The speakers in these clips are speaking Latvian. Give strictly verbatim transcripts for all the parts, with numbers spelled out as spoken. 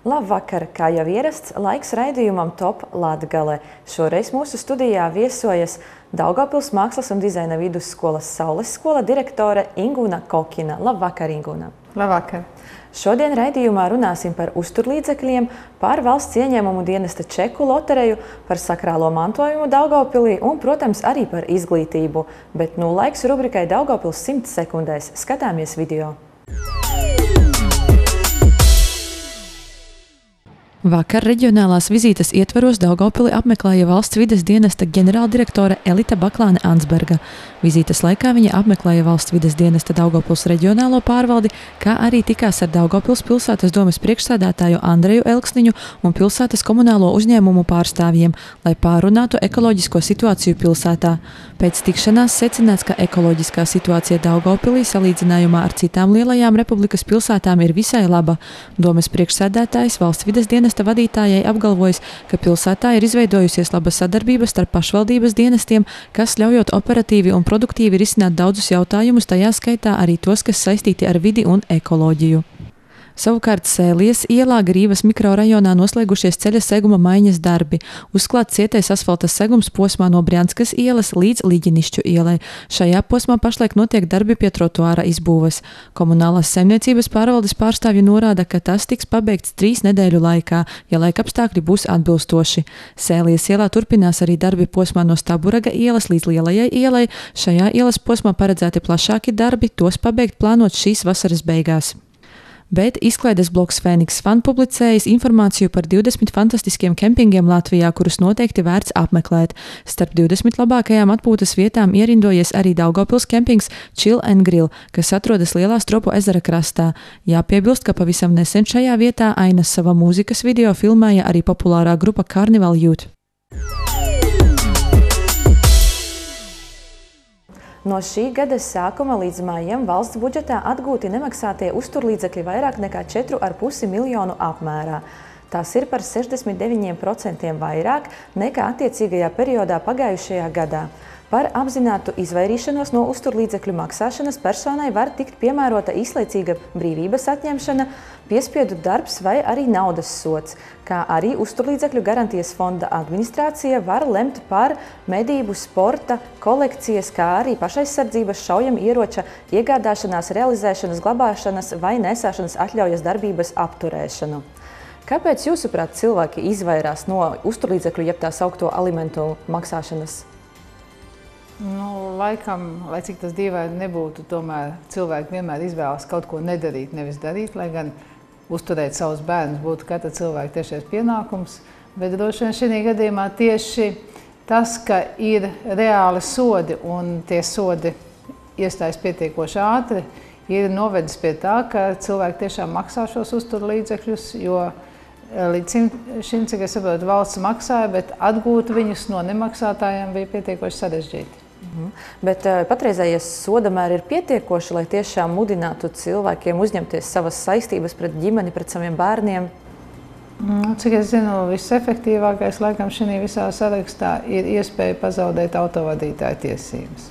Labvakar, kā jau ierasts, laiks raidījumam Top Latgale. Šoreiz mūsu studijā viesojas Daugavpils Mākslas un dizaina vidusskolas Saules skola direktore Ingūna Kokina. Labvakar, Ingūna! Labvakar! Šodien raidījumā runāsim par uzturlīdzekļiem, par valsts ieņēmumu dienesta čeku lotereju, par sakrālo mantojumu Daugavpilī un, protams, arī par izglītību. Bet nu laiks rubrikai Daugavpils simts sekundēs. Skatāmies video. Vakar reģionālās vizītes ietvaros Daugavpili apmeklēja valsts vides dienesta ģenerāldirektore Elita Baklāne-Ansberga. Vizītes laikā viņa apmeklēja valsts vides dienesta Daugavpils reģionālo pārvaldi, kā arī tikās ar Daugavpils pilsētas domes priekšsēdētāju Andreju Elksniņu un pilsētas komunālo uzņēmumu pārstāvjiem, lai pārunātu ekoloģisko situāciju pilsētā. Pēc tikšanās secināts, ka ekoloģiskā situācija Daugavpilī salīdzinājumā ar citām lielajām republikas pilsētām ir visai laba. Domes priekšsēdētājs valsts vides dienesta vadītājai apgalvojas, ka pilsētā ir izveidojusies laba sadarbība starp pašvaldības dienestiem, kas ļaujot operatīvi un produktīvi risināt daudzus jautājumus, tajā skaitā arī tos, kas saistīti ar vidi un ekoloģiju. Savukārt Sēlies ielā Grīvas mikrorajonā noslēgušies ceļa seguma maiņas darbi. Uzklāts cietais asfalta segums posmā no Brianskas ielas līdz Līģinišķu ielai. Šajā posmā pašlaik notiek darbi pie trotuāra izbūves. Komunālās saimniecības pārvaldes pārstāvji norāda, ka tas tiks pabeigts trīs nedēļu laikā, ja laikapstākļi būs atbilstoši. Sēlies ielā turpinās arī darbi posmā no Staburaga ielas līdz Lielajai ielai. Šajā ielas posmā paredzēti plašāki darbi, tos pabeigt plānot šīs vasaras beigās. Bet izklaides bloks Fēniks Fan publicējis informāciju par divdesmit fantastiskiem kempingiem Latvijā, kurus noteikti vērts apmeklēt. Starp divdesmit labākajām atpūtas vietām ierindojies arī Daugavpils kempings Chill and Grill, kas atrodas Lielā Stropu ezera krastā. Jāpiebilst, ka pavisam nesen šajā vietā Ainas sava mūzikas video filmēja arī populārā grupa Carnival Youth. No šī gada sākuma līdz maijam valsts budžetā atgūti nemaksātie uzturlīdzekļi vairāk nekā četru ar pusi miljonu apmērā. Tas ir par sešdesmit deviņiem procentiem vairāk nekā attiecīgajā periodā pagājušajā gadā. Par apzinātu izvairīšanos no uzturlīdzekļu maksāšanas personai var tikt piemērota īslaicīga brīvības atņemšana, piespiedu darbs vai arī naudas sods, kā arī uzturlīdzekļu garantijas fonda administrācija var lemt par medību, sporta, kolekcijas, kā arī pašaizsardzības šaujam ieroča iegādāšanās, realizēšanas, glabāšanas vai nesāšanas atļaujas darbības apturēšanu. Kāpēc jūsuprāt cilvēki izvairās no uzturlīdzekļu, jeb tā saukto alimentu maksāšanas? Nu, laikam, lai cik tas dīvaini nebūtu, tomēr cilvēki vienmēr izvēlas kaut ko nedarīt, nevis darīt, lai gan uzturēt savus bērnus būtu katra cilvēka tiešais pienākums. Bet droši vien šī gadījumā tieši tas, ka ir reāli sodi un tie sodi iestājas pietiekoši ātri, ir novedis pie tā, ka cilvēki tiešām maksā šos uzturlīdzekļus, jo līdz šim, cik es saprotu, valsts maksāja, bet atgūt viņus no nemaksātājiem bija pietiekoši sarežģīti. Mhm. Bet patreizējais sodamēri ir pietiekoši, lai tiešām mudinātu cilvēkiem uzņemties savas saistības pret ģimeni, pret saviem bērniem? Nu, cik es zinu, visefektīvākais laikam šī visā sarakstā ir iespēja pazaudēt autovadītāju tiesības.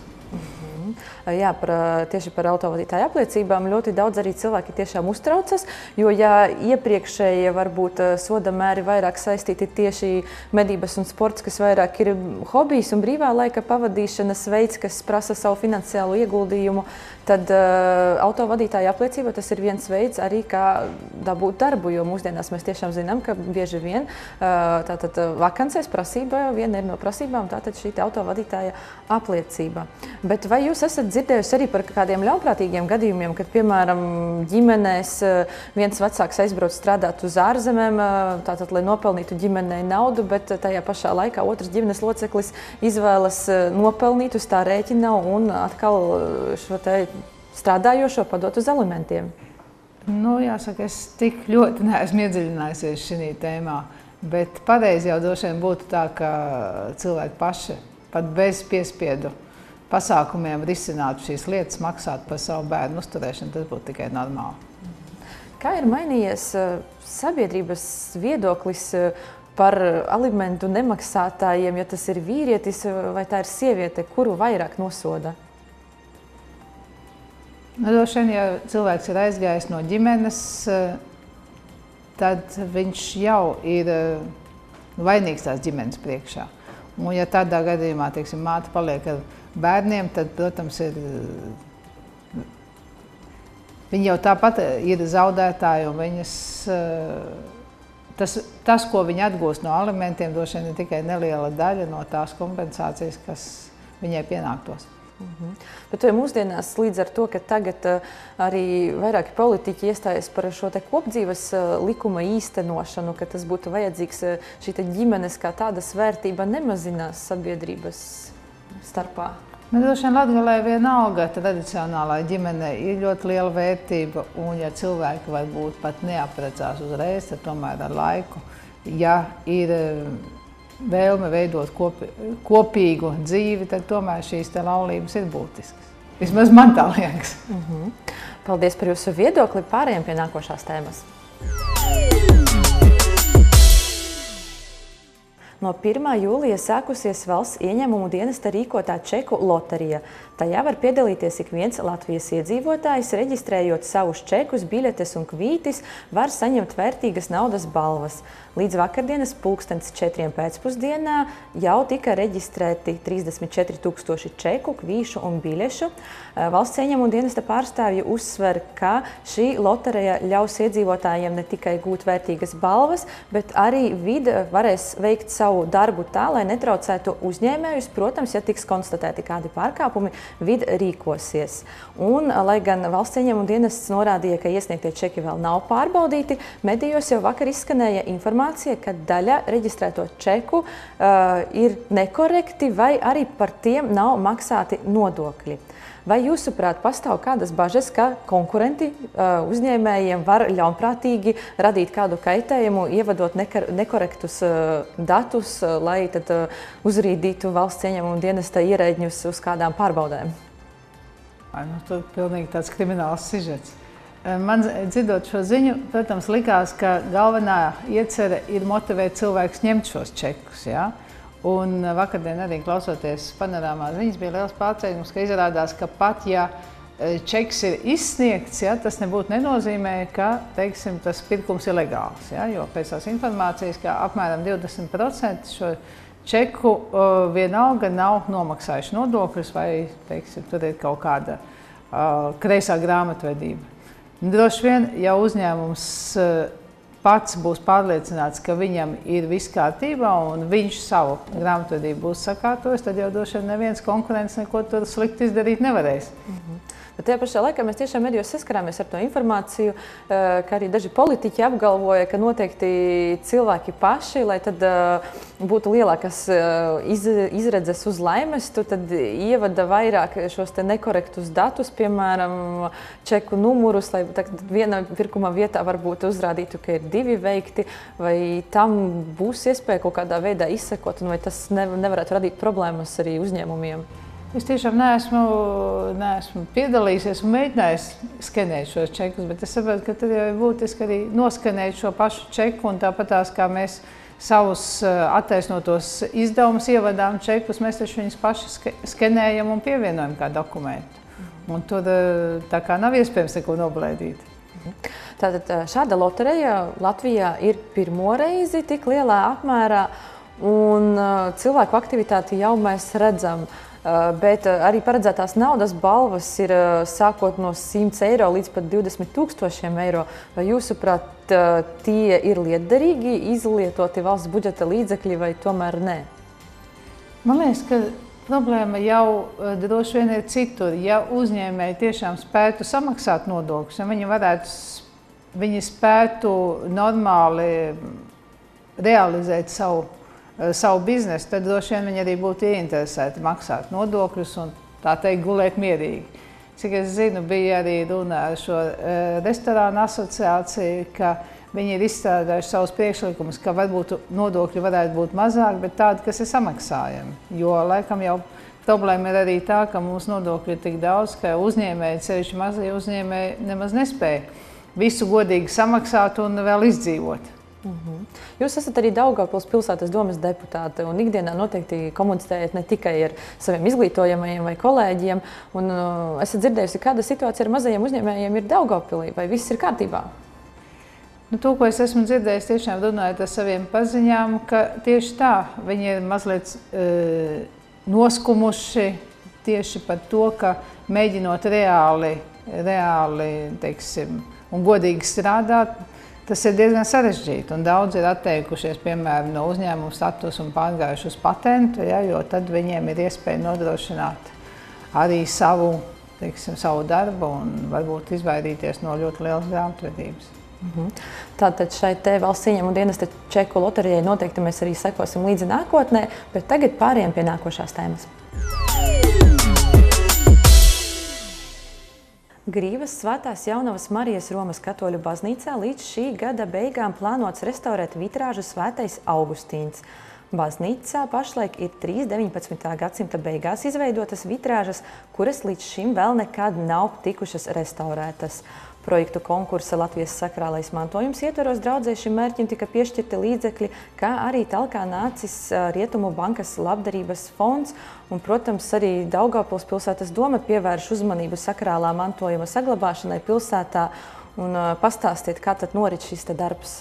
Jā, par, tieši par autovadītāju apliecībām ļoti daudz arī cilvēki tiešām uztraucas, jo ja iepriekšēji varbūt sodamēri vairāk saistīti tieši medības un sports, kas vairāk ir hobijs un brīvā laika pavadīšanas veids, kas prasa savu finansiālu ieguldījumu, tad uh, autovadītāja apliecība tas ir viens veids arī kā dabūt darbu, jo mūsdienās mēs tiešām zinām, ka bieži vien uh, tātad vakancēs prasība, viena ir no prasībām, tātad šī autovadītāja apliecība. Bet vai jūs esat dzirdējusi arī par kādiem ļaunprātīgiem gadījumiem, kad, piemēram, ģimenēs viens vecāks aizbrauc strādāt uz ārzemēm, tātad, lai nopelnītu ģimenei naudu, bet tajā pašā laikā otrs ģimenes loceklis izvēlas nopelnīt uz tā rēķina un atkal šo te strādājošo padot uz alimentiem? Nu, jāsaka, es tik ļoti neesmu iedziļinājusies šī tēmā, bet pareizi jau droši vien būtu tā, ka cilvēki paši pat bez piespiedu pasākumiem risinātu šīs lietas, maksātu par savu bērnu uzturēšanu, tas būtu tikai normāli. Kā ir mainījies sabiedrības viedoklis par alimentu nemaksātājiem, ja tas ir vīrietis vai tā ir sieviete, kuru vairāk nosoda? Nu, droši vien, ja cilvēks ir aizgājis no ģimenes, tad viņš jau ir vainīgs tās ģimenes priekšā. Un ja tādā gadījumā, teiksim, māte paliek ar bērniem, tad, protams, ir, viņi jau tāpat ir zaudētāji, un viņas, tas, tas, ko viņi atgūst no alimentiem, droši vien ir tikai neliela daļa no tās kompensācijas, kas viņai pienāktos. Mhm. Bet vai mūsdienās līdz ar to, ka tagad uh, arī vairāki politiķi iestājas par šo te kopdzīves uh, likuma īstenošanu, ka tas būtu vajadzīgs, uh, šī te ģimenes kā tāda svērtība nemazinās sabiedrības starpā? Man droši vien Latgalē vienalga tradicionālā ģimene ir ļoti liela vērtība, un ja cilvēki varbūt pat neaprecās uzreiz, tad tomēr ar laiku, ja ir vēlme veidot kopi, kopīgu dzīvi, tad tomēr šīs te laulības ir būtiskas. Vismaz man tā liekas. Mm-hmm. Paldies par jūsu viedokli. Pārējiem pie nākošās tēmas. No pirmā jūlija sākusies valsts ieņēmumu dienesta rīkotā čeku loterija. Tajā var piedalīties ik viens Latvijas iedzīvotājs, reģistrējot savus čekus, biļetes un kvītis, var saņemt vērtīgas naudas balvas. Līdz vakardienas pulkstens četriem pēcpusdienā jau tika reģistrēti trīsdesmit četri tūkstoši čeku, kvīšu un biļešu. Valsts ieņēmumu dienesta pārstāvji uzsver, ka šī loterija ļaus iedzīvotājiem ne tikai gūt vērtīgas balvas, bet arī vide varēs veikt savu darbu tā, lai netraucētu uzņēmējus. Protams, ja tiks konstatēti kādi pārkāpumi, vide rīkosies. Un, lai gan valsts ieņēmumu dienests norādīja, ka iesniegtie čeki vēl nav pārbaudīti, medijos jau vakar izskanēja informācija, ka daļa reģistrēto čeku uh, ir nekorekti vai arī par tiem nav maksāti nodokļi. Vai jūsuprāt pastāv kādas bažas, ka konkurenti uh, uzņēmējiem var ļaunprātīgi radīt kādu kaitējumu, ievadot nekorektus uh, datus, uh, lai tad uh, uzrīdītu valsts ieņēmumu dienesta ierēģņus uz kādām pārbaudēm? Ai, nu, tad pilnīgi tāds krimināls sižets. Man dzirdot šo ziņu, protams, likās, ka galvenā iecere ir motivēt cilvēkus ņemt šos čekus, ja? Un vakardien arī klausoties panorāmā ziņas bija liels pārsteigums, ka izrādās, ka pat ja čeks ir izsniegts, ja, tas nebūtu nenozīmē, ka, teiksim, tas pirkums ir legāls, ja? Jo pēc tās informācijas, ka apmēram divdesmit procenti šo čeku uh, vienalga nav nomaksājuši nodokļus vai, teiksim, tur ir kaut kāda uh, kreisā grāmatvedība. Droši vien, ja uzņēmums uh, pats būs pārliecināts, ka viņam ir viss kārtībā un viņš savu grāmatvedību būs sakārtojis, tad jau droši vien neviens konkurents neko tur slikti izdarīt nevarēs. Mm-hmm. Bet tajā pašā laikā mēs tiešām medijos saskarāmies ar to informāciju, ka arī daži politiķi apgalvoja, ka noteikti cilvēki paši, lai tad būtu lielākas izredzes uz laimestu, tad ievada vairāk šos te nekorektus datus, piemēram, čeku numurus, lai viena pirkuma vietā varbūt uzrādītu, ka ir divi veikti, vai tam būs iespēja kaut kādā veidā izsekot, un vai tas nevarētu radīt problēmas arī uzņēmumiem? Es tiešām neesmu, neesmu piedalījusies un mēģinājis skenēt šos čekus, bet es saprotu, ka tad jau ir būtiski arī noskenēt šo pašu čeku, un tāpatās, kā mēs savus attaisnotos izdevumus ievadām čekus, mēs taču viņus paši skenējam un pievienojam kā dokumentu. Un tur tā kā nav iespējams neko noblēdīt. Tātad šāda loterija Latvijā ir pirmo reizi tik lielā apmērā, un cilvēku aktivitāti jau mēs redzam. Bet arī paredzētās naudas balvas ir sākot no simts eiro līdz pat divdesmit tūkstošiem eiro. Vai jūsuprāt, tie ir lietderīgi, izlietoti valsts budžeta līdzekļi vai tomēr nē? Man liekas, ka problēma jau droši vien ir citur. Ja uzņēmēji tiešām spētu samaksāt nodokļus, ja viņi varētu, viņi spētu normāli realizēt savu savu biznesu, tad droši vien viņi arī būtu ieinteresēti maksāt nodokļus un tā teikt gulēt mierīgi. Cik es zinu, bija arī runa ar šo restorānu asociāciju, ka viņi ir izstrādājuši savus priekšlikumus, ka varbūt nodokļi varētu būt mazāk, bet tādi, kas ir samaksājami. Jo laikam jau problēma ir arī tā, ka mums nodokļi ir tik daudz, ka uzņēmēji, sevišķi mazie uzņēmēji, nemaz nespēja visu godīgi samaksāt un vēl izdzīvot. Mm-hmm. Jūs esat arī Daugavpils pilsētas domes deputāte un ikdienā noteikti komunicējat ne tikai ar saviem izglītojamajiem vai kolēģiem. Un, uh, esat dzirdējusi, kāda situācija ar mazajiem uzņēmējiem ir Daugavpilī, vai viss ir kārtībā? Nu, to, ko es esmu dzirdējis, tiešām runājot ar saviem paziņām, ka tieši tā, viņi ir mazliet e, noskumuši tieši par to, ka mēģinot reāli, reāli, teiksim, un godīgi strādāt, tas ir diezgan sarežģīti. Un daudz ir atteikušies, piemēram, no uzņēmuma statusa un pārgājuši uz patentu, ja, jo tad viņiem ir iespēja nodrošināt arī savu, teiksim, savu darbu un varbūt izvairīties no ļoti lielas grāmatvedības. Mhm. Tātad šai te valsts ieņēmuma dienesta čeku loterijai noteikti mēs arī sekosim līdzi nākotnē, bet tagad pārējām pie nākošās tēmas. Grīvas Svētās Jaunavas Marijas Romas katoļu baznīcā līdz šī gada beigām plānots restaurēt vitrāžu Svētais Augustīns. Baznīcā pašlaik ir trīs deviņpadsmitā gadsimta beigās izveidotas vitrāžas, kuras līdz šim vēl nekad nav tikušas restaurētas. Projektu konkursa Latvijas sakrālais mantojums ietvaros draudzē šim mērķim tika piešķirti līdzekļi, kā arī talkā nācis Rietumu bankas labdarības fonds. Un, protams, arī Daugavpils pilsētas doma pievērš uzmanību sakrālā mantojuma saglabāšanai pilsētā. Un pastāstiet, kā tad norit šis te darbs?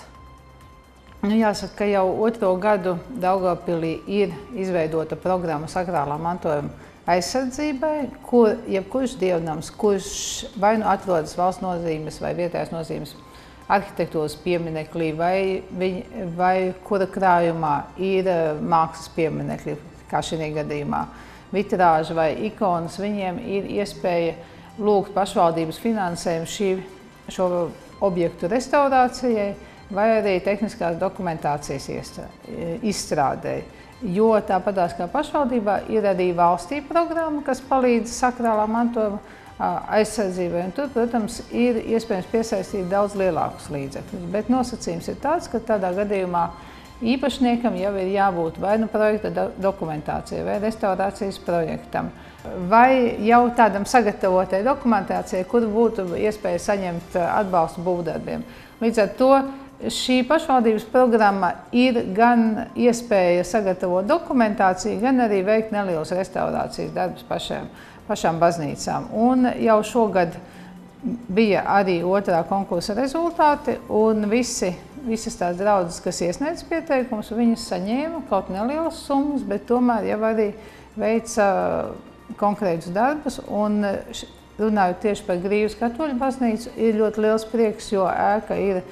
Nu, jāsaka, ka jau otro gadu Daugavpilī ir izveidota programma sakrālā mantojuma aizsardzībai, kur jebkurš dievnams, kurš vai nu atrodas valsts nozīmes vai vietējās nozīmes arhitektūras pieminekļī, vai, viņ, vai kura krājumā ir mākslas pieminekļi, kā šī gadījumā, vitrāža vai ikonas, viņiem ir iespēja lūgt pašvaldības finansējumu šī, šo objektu restaurācijai vai arī tehniskās dokumentācijas izstrādēji. Jo tāpatās kā pašvaldībā ir arī valstī programma, kas palīdz sakrālā mantojuma aizsardzībai. Un tur, protams, ir iespējams piesaistīt daudz lielākus līdzekļus. Bet nosacījums ir tāds, ka tādā gadījumā īpašniekam jau ir jābūt vai nu projekta dokumentācijai, vai restaurācijas projektam, vai jau tādam sagatavotai dokumentācijai, kur būtu iespēja saņemt atbalstu būvdarbiem. Līdz ar to šī pašvaldības programma ir gan iespēja sagatavot dokumentāciju, gan arī veikt nelielas restaurācijas darbus pašām, pašām baznīcām. Un jau šogad bija arī otrā konkursa rezultāti, un visi, visas tās draudzes, kas iesniedz pieteikumus, viņas saņēma kaut nelielas summas, bet tomēr jau arī veica konkrētus darbus. Un runājot tieši par Grīvas katoļu baznīcu, ir ļoti liels prieks, jo ēka ir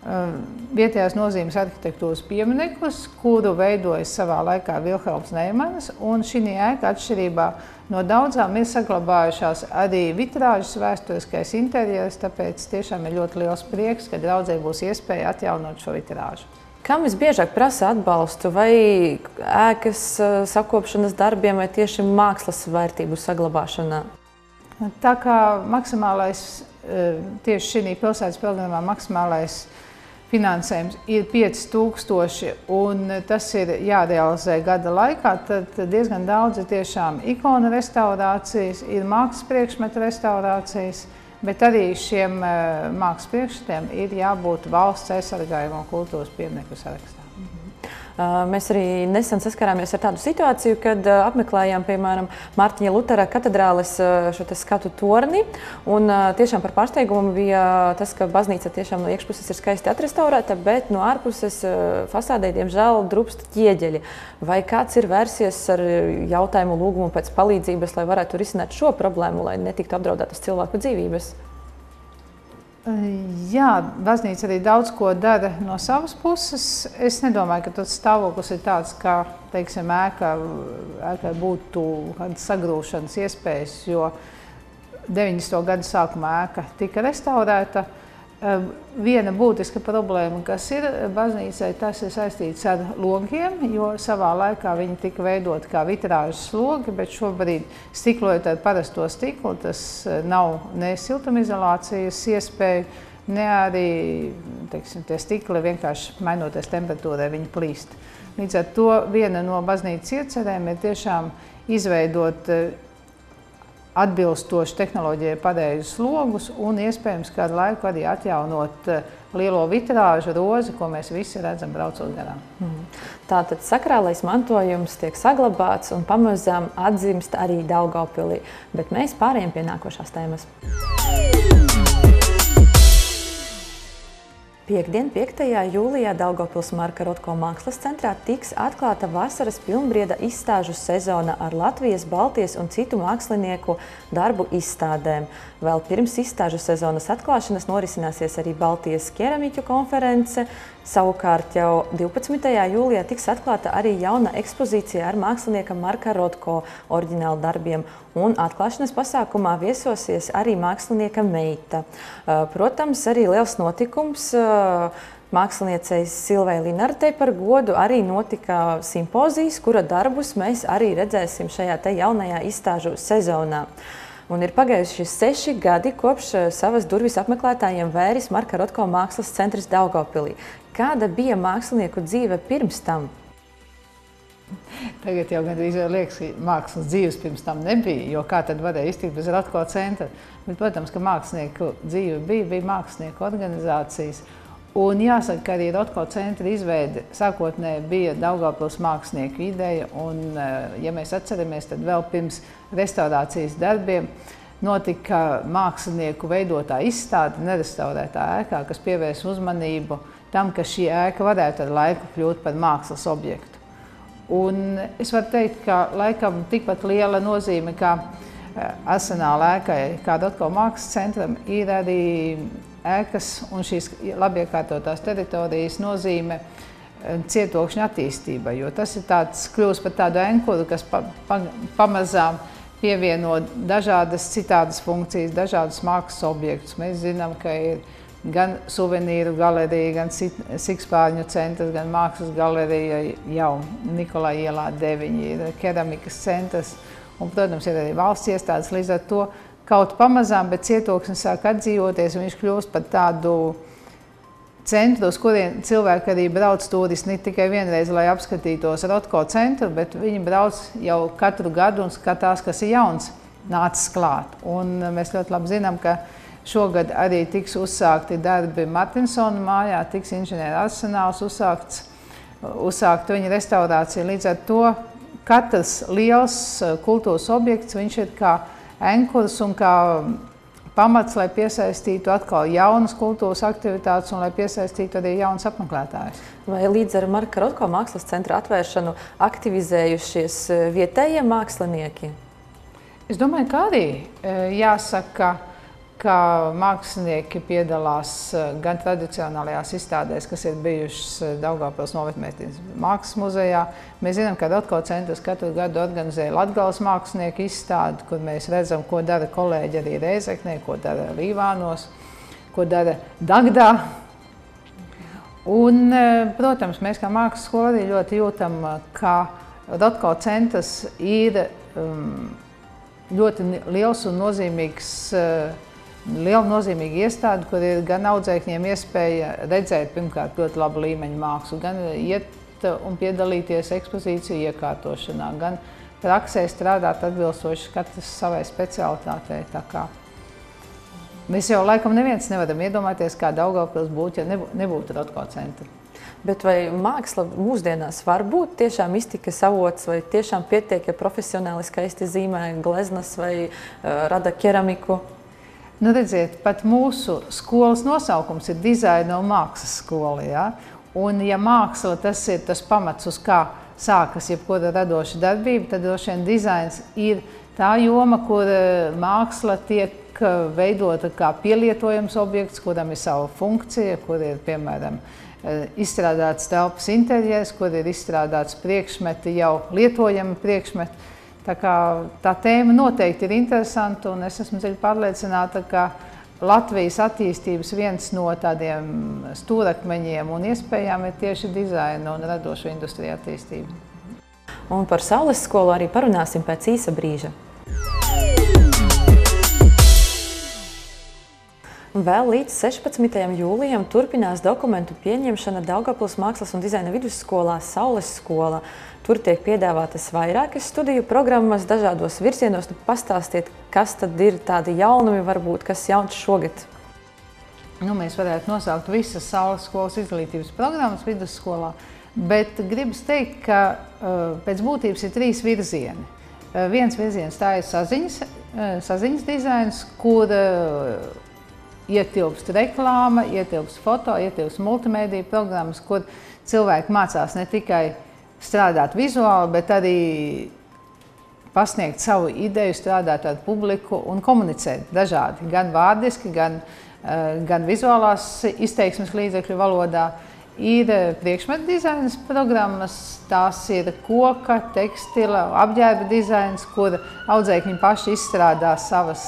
vietējās nozīmes arhitektūras piemineklis, kuru veidojas savā laikā Vilhelms Neimanis, un šī ēka atšķirībā no daudzām ir saglabājušās arī vitrāžas vēsturiskais interjers, tāpēc tiešām ir ļoti liels prieks, ka draudzē būs iespēja atjaunot šo vitrāžu. Kam visbiežāk prasa atbalstu, vai ēkas sakopšanas darbiem, vai tieši mākslas vērtību saglabāšanā? Tā kā maksimālais, tieši šī pilsētas programmā maksimālais finansējums ir pieci tūkstoši, un tas ir jārealizē gada laikā, tad diezgan daudz ir tiešām ikonu restaurācijas, ir mākslas priekšmetu restaurācijas, bet arī šiem mākslas priekšmetiem ir jābūt valsts aizsargājuma un kultūras pieminekļu sarakstā. Mēs arī nesen saskarāmies ar tādu situāciju, kad apmeklējām, piemēram, Mārtiņa Lutera katedrāles šo te skatu torni. Un tiešām par pārsteigumu bija tas, ka baznīca tiešām no iekšpuses ir skaisti atrestaurēta, bet no ārpuses fasādē, diemžēl, drupst ķieģeļi. Vai kāds ir vērsies ar jautājumu lūgumu pēc palīdzības, lai varētu risināt šo problēmu, lai netiktu apdraudētas cilvēku dzīvības? Jā, baznīca arī daudz ko dara no savas puses. Es nedomāju, ka tas stāvoklis ir tāds, ka, teiksim, ēka, ēkai būtu kādas sagrūšanas iespējas, jo deviņdesmito gadu sākumā ēka tika restaurēta. Viena būtiska problēma, kas ir baznīcai, tas ir saistīts ar logiem, jo savā laikā viņi tika veidoti kā vitrāžas logi, bet šobrīd stiklojot ar parasto stiklu, tas nav ne siltumizolācijas iespēja, ne arī, teiksim, tie stikli vienkārši mainoties temperatūrai, viņi plīst. Līdz ar to viena no baznīcas iecerēm ir tiešām izveidot atbilstoši tehnoloģijai pareizus logus un iespējams kādu laiku arī atjaunot lielo vitrāžu rozi, ko mēs visi redzam braucot garām. Mm. Tātad sakrālais mantojums tiek saglabāts un pamazām atzimst arī Daugavpilī, bet mēs pārējām pie nākošās tēmas. Piektdien, piektajā jūlijā Daugavpils Marka Rotko mākslas centrā tiks atklāta vasaras pilnbrieda izstāžu sezona ar Latvijas, Baltijas un citu mākslinieku darbu izstādēm. Vēl pirms izstāžu sezonas atklāšanas norisināsies arī Baltijas keramiķu konference. Savukārt jau divpadsmitajā jūlijā tiks atklāta arī jauna ekspozīcija ar mākslinieka Marka Rotko oriģinālu darbiem, un atklāšanas pasākumā viesosies arī mākslinieka meita. Protams, arī liels notikums. Māksliniecei Silvai Linartei par godu arī notika simpozijas, kura darbus mēs arī redzēsim šajā te jaunajā izstāžu sezonā. Un ir pagājuši seši gadi, kopš savas durvis apmeklētājiem vēris Marka Rotko mākslas centrs Daugavpilī. Kāda bija mākslinieku dzīve pirms tam? Tagad jau gandrīz liekas, ka mākslas dzīves pirms tam nebija, jo kā tad varēja iztikt bez Rotko centra? Bet, protams, ka mākslinieku dzīve bija, bija mākslinieku organizācijas. Un jāsaka, ka arī Rotko centra izveide sākotnēji bija Daugavpils mākslinieku ideja, un, ja mēs atceramies, tad vēl pirms restaurācijas darbiem notika mākslinieku veidotā izstāde nerestaurētā ēkā, kas pievērs uzmanību tam, ka šī ēka varētu ar laiku kļūt par mākslas objektu. Un es varu teikt, ka laikam tikpat liela nozīme kā arsenāla ēkai, kā Rotko mākslas centram, ir arī ēkas un šīs labiekārtotās teritorijas nozīme cietokšņa attīstībai, jo tas ir tāds kļūst par tādu enkuru, kas pa, pa, pamazām pievieno dažādas citādas funkcijas, dažādas mākslas objektus. Mēs zinām, ka ir gan suvenīru galerija, gan Sikspārņu centrs, gan mākslas galerija jau Nikolai ielā deviņi, ir keramikas centrs un, protams, ir arī valsts iestādes. Līdz ar to kaut pamazām, bet cietoksnis sāk atdzīvoties, un viņš kļūst par tādu centru, uz kurien cilvēki arī brauc turisti ne tikai vienreiz, lai apskatītos Rotko centru, bet viņi brauc jau katru gadu un skatās, kas ir jauns nācis klāt. Un mēs ļoti labi zinām, ka šogad arī tiks uzsākti darbi Martinsona mājā, tiks inženieru arsenāls uzsākts, uzsākt viņa restaurācija. Līdz ar to katrs liels kultūras objekts, viņš ir kā enkurs un kā pamats, lai piesaistītu atkal jaunas kultūras aktivitātes un lai piesaistītu arī jaunas apmeklētājus. Vai līdz ar Marka Rotko mākslas centra atvēršanu aktivizējušies vietējie mākslinieki? Es domāju, ka arī jāsaka, ka mākslinieki piedalās gan tradicionālajās izstādēs, kas ir bijušas Daugavpils Novatmētības mākslas muzejā. Mēs zinām, ka Rotko centrs katru gadu organizē Latgales mākslinieku izstādi, kur mēs redzam, ko dara kolēģi arī Rēzeknē, ko dara Līvānos, ko dara Dagdā. Un, protams, mēs kā mākslas skola arī ļoti jūtam, ka Rotko centrs ir ļoti liels un nozīmīgs liela nozīmīga iestāde, kur ir gan audzēkņiem iespēja redzēt pirmkārt ļoti labu līmeņu mākslu, gan iet un piedalīties ekspozīciju iekārtošanā, gan praksē strādāt atbilstoši katrs savai specialitātei. Tā kā mēs jau laikam neviens nevaram iedomāties, kā Daugavpils būtu, ja nebūtu Rotko centra. Bet vai māksla mūsdienās var būt tiešām iztikas avots, vai tiešām pietiek, ja profesionāli skaisti zīmē gleznas vai uh, rada keramiku? Nu, redziet, pat mūsu skolas nosaukums ir dizaina un mākslas skola, ja? Un, ja māksla tas ir tas pamats, uz kā sākas jebkura radoša darbība, tad droši vien dizains ir tā joma, kur māksla tiek veidota kā pielietojams objekts, kuram ir sava funkcija, kur ir, piemēram, izstrādāts telpas interjers, kur ir izstrādāts priekšmeti, jau lietojami priekšmeti. Tā kā tā tēma noteikti ir interesanta, un es esmu dziļi pārliecināta, ka Latvijas attīstības viens no tādiem stūrakmeņiem un iespējām ir tieši dizaina un radošo industriju attīstība. Un par Saules skolu arī parunāsim pēc īsa brīža. Vēl līdz sešpadsmitajam jūlijam turpinās dokumentu pieņemšana Daugavpils mākslas un dizaina vidusskolā Saules skola. Tur tiek piedāvātas vairākas studiju programmas dažādos virzienos. Pastāstiet, kas tad ir tādi jaunumi, varbūt, kas jauns šogad? Nu, mēs varētu nosaukt visas Saules skolas izglītības programmas vidusskolā, bet gribas teikt, ka uh, pēc būtības ir trīs virzieni. Uh, viens virziens tā ir saziņas, uh, saziņas dizains, kur uh, ietilpst reklāma, ietilpst foto, ietilpst multimēdija programmas, kur cilvēki mācās ne tikai strādāt vizuāli, bet arī pasniegt savu ideju, strādāt ar publiku un komunicēt dažādi, gan vārdiski, gan, gan vizuālās izteiksmes līdzekļu valodā. Ir priekšmetu dizainas programmas, tās ir koka, tekstila, apģērba dizains, kur audzēkņi paši izstrādā savas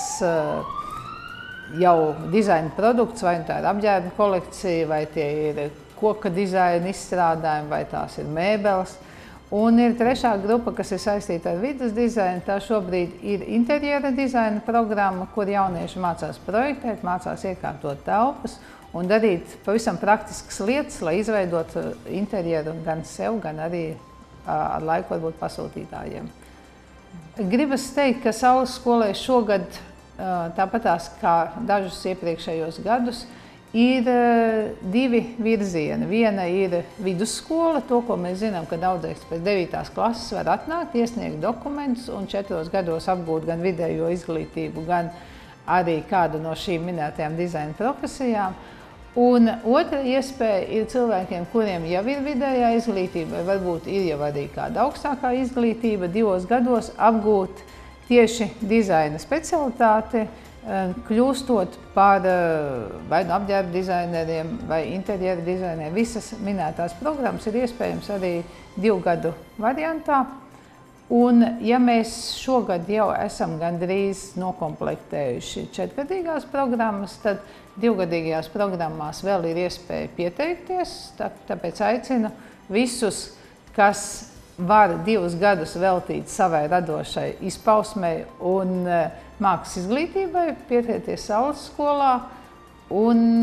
jau dizaina produktus, vai tā ir apģērba kolekcija, vai tie ir koka dizaina izstrādājumi, vai tās ir mēbeles. Un ir trešā grupa, kas ir saistīta ar vidas dizainu. Tā šobrīd ir interjera dizaina programma, kur jaunieši mācās projektēt, mācās iekārtot telpas un darīt pavisam praktiskas lietas, lai izveidotu interjeru gan sev, gan arī ar laiku varbūt pasūtītājiem. Gribas teikt, ka Saules skolai šogad, tāpatās kā dažus iepriekšējos gadus, ir divi virzieni. Viena ir vidusskola, to, ko mēs zinām, ka audzēknis pēc devītās klases var atnākt, iesniegt dokumentus un četros gados apgūt gan vidējo izglītību, gan arī kādu no šīm minētajām dizaina profesijām. Un otra iespēja ir cilvēkiem, kuriem jau ir vidējā izglītība, vai varbūt ir jau arī kāda augstākā izglītība, divos gados apgūt tieši dizaina specialitāti, kļūstot par vai nu apģērba dizaineriem vai interjera dizaineriem. Visas minētās programmas ir iespējams arī divu gadu variantā. Un, ja mēs šogad jau esam gandrīz nokomplektējuši četrgadīgās programmas, tad divgadīgajās programmās vēl ir iespēja pieteikties. Tā, tāpēc aicinu visus, kas var divus gadus veltīt savai radošai izpausmei un mākslas izglītībai, pieteikties Saules skolā un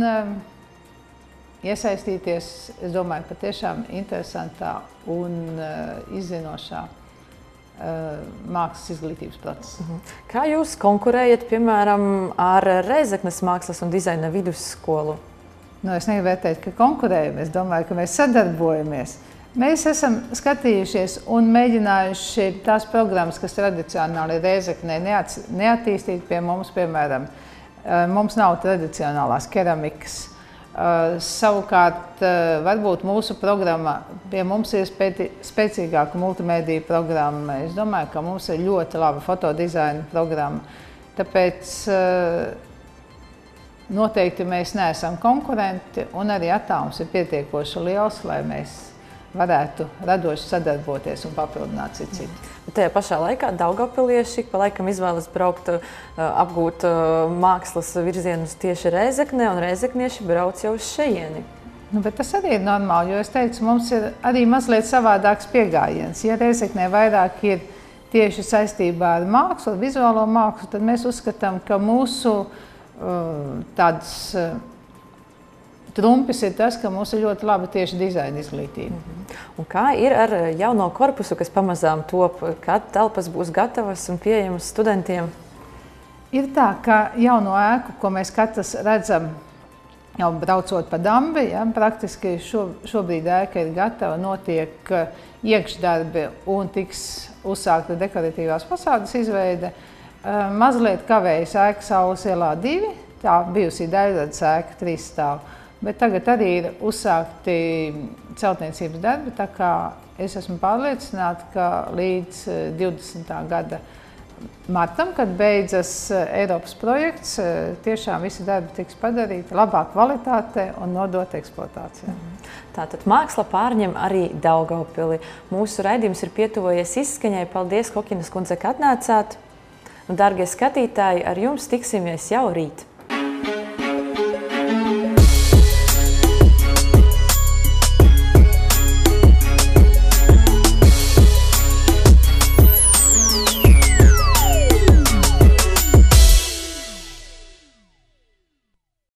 iesaistīties, es domāju, patiešām interesantā un izzinošā mākslas izglītības procesa. Kā jūs konkurējat, piemēram, ar Rēzeknes mākslas un dizaina vidusskolu? Nu, es nevaru teikt, ka konkurējam. Es domāju, ka mēs sadarbojamies. Mēs esam skatījušies un mēģinājuši tās programmas, kas tradicionāli Rēzeknē neattīstīt pie mums, piemēram, mums nav tradicionālās keramikas. Uh, savukārt, uh, varbūt mūsu programma, pie mums ir spēti, spēcīgāka multimēdija programma. Es domāju, ka mums ir ļoti laba fotodizaina programma. Tāpēc uh, noteikti mēs neesam konkurenti un arī attālums ir pietiekoši liels, lai mēs varētu radoši sadarboties un papildināt citu citu. Tajā pašā laikā daugavpilieši pa laikam izvēlas braukt, apgūt mākslas virzienus tieši Rēzeknē, un rēzeknieši brauc jau uz šejieni. Nu, bet tas arī ir normāli, jo es teicu, mums ir arī mazliet savādāks pieejams. Ja Rēzeknē vairāk ir tieši saistībā ar mākslu, vizuālo mākslu, tad mēs uzskatām, ka mūsu tāds trumpis ir tas, ka mums ir ļoti laba tieši dizaina izglītība. Mm-hmm. Un kā ir ar jauno korpusu, kas pamazām top, kad telpas būs gatavas un pieejamas studentiem? Ir tā, ka jauno ēku, ko mēs katrs redzam, jau braucot pa Dambi, ja, praktiski šo, šobrīd ēka ir gatava, notiek iekšdarbi un tiks uzsākta dekoratīvās fasādes izveide. Mazliet kavējas ēka Saules ielā divi, tā bijusī daļradas ēka trīs stāv. Bet tagad arī ir uzsākti celtniecības darbi, tā kā es esmu pārliecināta, ka līdz divdesmitā gada martam, kad beidzas Eiropas projekts, tiešām visi darbi tiks padarīti labā kvalitātē un nodot eksploatācijā. Tātad māksla pārņem arī Daugavpili. Mūsu raidījums ir pietuvojies izskaņai. Paldies, Kokinas kundze, ka atnācāt. Un, dārgie skatītāji, ar jums tiksimies jau rīt.